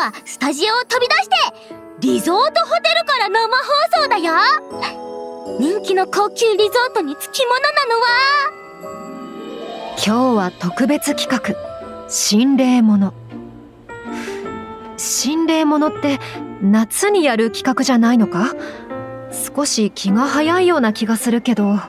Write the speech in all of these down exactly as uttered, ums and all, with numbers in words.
はスタジオを飛び出してリゾートホテルから生放送だよ。人気の高級リゾートにつきものなのは。 今日は特別企画、心霊もの。心霊ものって夏にやる企画じゃないのか？少し気が早いような気がするけど。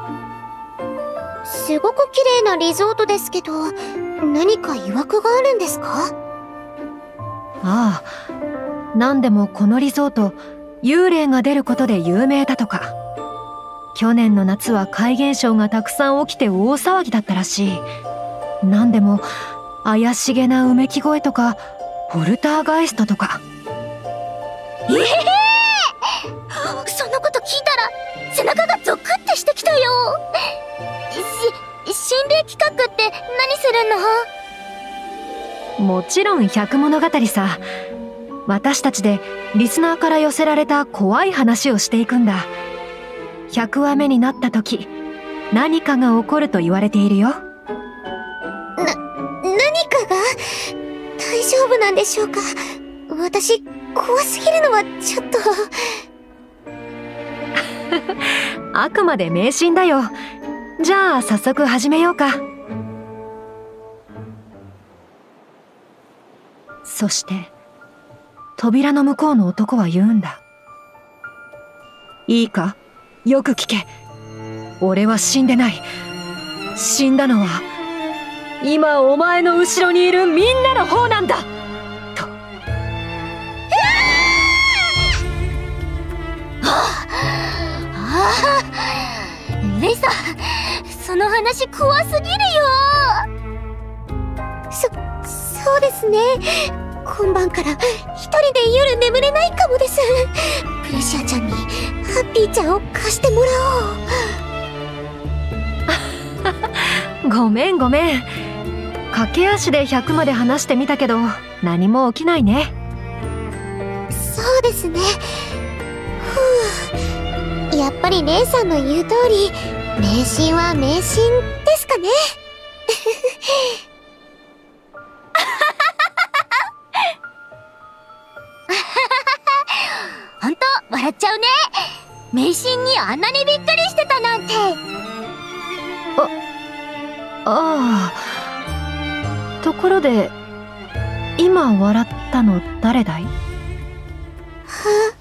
すごく綺麗なリゾートですけど、何か曰くがあるんですか？ ああ、なんでもこのリゾート、幽霊が出ることで有名だとか。去年の夏は怪現象がたくさん起きて大騒ぎだったらしい。なんでも怪しげなうめき声とかポルターガイストとか。 ええー、そんなこと聞いたら背中がゾクッてしてきたよ。し心霊企画って何するの？ もちろん百物語さ。私たちでリスナーから寄せられた怖い話をしていくんだ。ひゃくわめになった時、何かが起こると言われているよ。 な、何かが？大丈夫なんでしょうか？私、怖すぎるのはちょっと。 あくまで迷信だよ。じゃあ早速始めようか。そして扉の向こうの男は言うんだ。いいか、よく聞け。俺は死んでない。死んだのは今お前の後ろにいるみんなの方なんだと。 ああ、レイさん、その話怖すぎるよ。 そ、そうですね。今晩から一人で夜眠れないかもです。プレシアちゃんにハッピーちゃんを貸してもらおう。ごめんごめん。駆け足でひゃくまで話してみたけど何も起きないね。 そうですね。ふう、やっぱりレイさんの言う通り迷信は迷信ですかね。 ほんと笑っちゃうね。迷信にあんなにびっくりしてたなんて。 あ、ああ。ところで今笑ったの誰だい？ は